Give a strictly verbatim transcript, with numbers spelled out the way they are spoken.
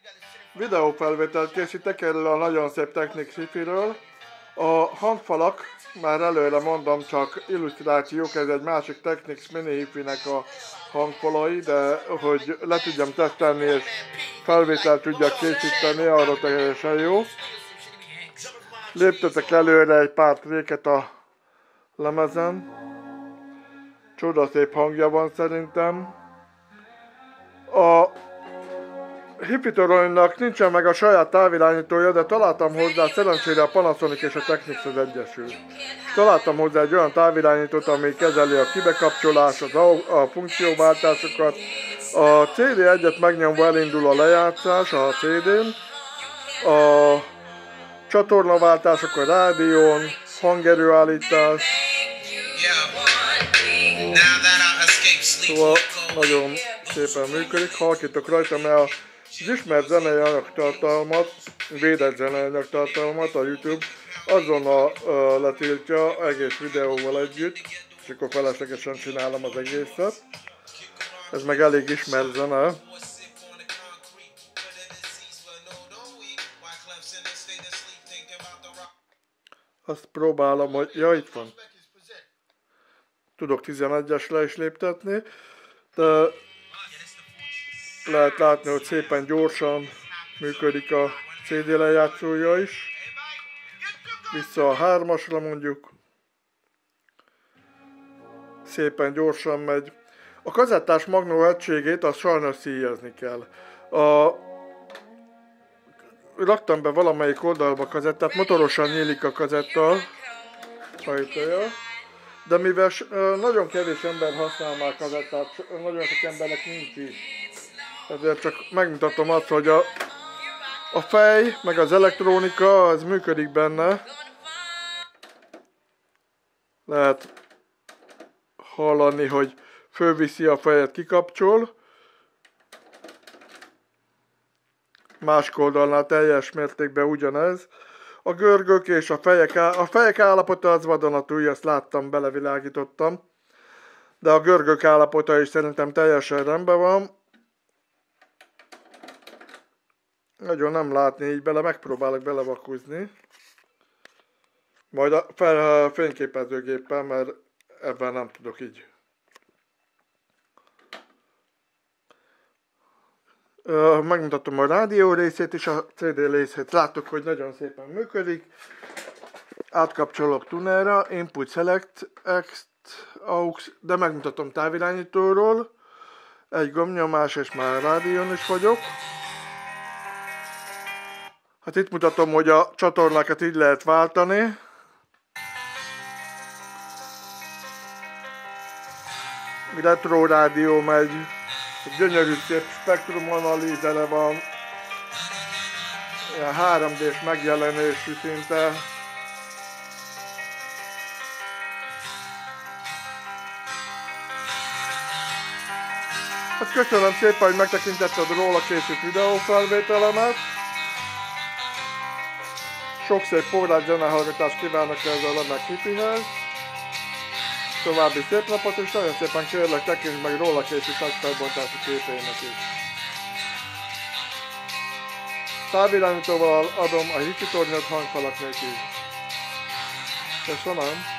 videófelvételt készítek erről a nagyon szép Technics Hi-Fi-ről. A hangfalak, már előre mondom, csak illusztrációk, ez egy másik Technics Mini Hi-Fi-nek a hangfalai, de hogy le tudjam tesztelni és felvételt tudjak készíteni, arra teljesen jó. Léptetek előre egy pár tréket a lemezen. Csodaszép hangja van szerintem. A Hi-Fi toronynak nincsen meg a saját távirányítója, de találtam hozzá, szerencsére a Panasonic és a Technics az egyesült. Találtam hozzá egy olyan távirányítót, ami kezeli a kibekapcsolás, az a, a funkcióváltásokat. A cé dé egyet megnyomva elindul a lejátszás a cé dén. A csatornaváltások a rádión, hangerőállítás. Szóval nagyon szépen működik, halkítok rajta, mert az ismert zenei anyagtartalmat, védett zenei anyagtartalmat a YouTube azonnal uh, letiltja egész videóval együtt, és akkor feleslegesen csinálom az egészet. Ez meg elég ismert zene. Azt próbálom, hogy... Ja, itt van. Tudok tizenegyesre is léptetni, de lehet látni, hogy szépen gyorsan működik a cé dé lejátszója is. Vissza a hármasra mondjuk. Szépen gyorsan megy. A kazettás magnó egységét azt sajnos szíjezni kell. A... Raktam be valamelyik oldalba kazettát, motorosan nyílik a kazetta ajtaja. De mivel nagyon kevés ember használ már kazettát, nagyon sok embernek nincs is. Ezért csak megmutatom azt, hogy a, a fej, meg az elektronika, az működik benne. Lehet hallani, hogy fölviszi a fejet, kikapcsol. Másik oldalnál teljes mértékben ugyanez. A görgök és a fejek, a fejek állapota az vadonatúj, ezt láttam, belevilágítottam. De a görgök állapota is szerintem teljesen rendben van. Nagyon nem látni így bele, megpróbálok belevakúzni. Majd a fel, fényképezőgéppel, mert ebben nem tudok így. Megmutatom a rádió részét és a cé dé részét. Láttuk, hogy nagyon szépen működik. Átkapcsolok tunerra, Input Select X aux, de megmutatom távirányítóról. Egy gombnyomás és már rádión is vagyok. Hát itt mutatom, hogy a csatornákat így lehet váltani. Retro rádió megy. Gyönyörű szép spektrum analízele van. Ilyen három dés megjelenésű szinte. Hát köszönöm szépen, hogy megtekintetted róla készült videófelvételemet. Sok szép forrás zenehallgatást kívánok ezzel a remek Hi-Fihez. További szép napot, és nagyon szépen kérlek, tekintsd meg róla készült nagy felbontású képének is. Távirányítóval adom a Hi-Fi tornyot hangfalak nélkül. Köszönöm.